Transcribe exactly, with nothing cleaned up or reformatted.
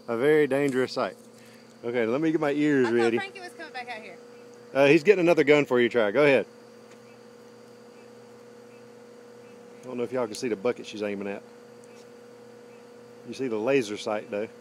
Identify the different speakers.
Speaker 1: A very dangerous sight. Okay, let me get my ears
Speaker 2: I
Speaker 1: ready.
Speaker 2: thought Frankie was coming back out here.
Speaker 1: Uh, he's getting another gun for you to try. Go ahead. I don't know if y'all can see the bucket she's aiming at. You see the laser sight though.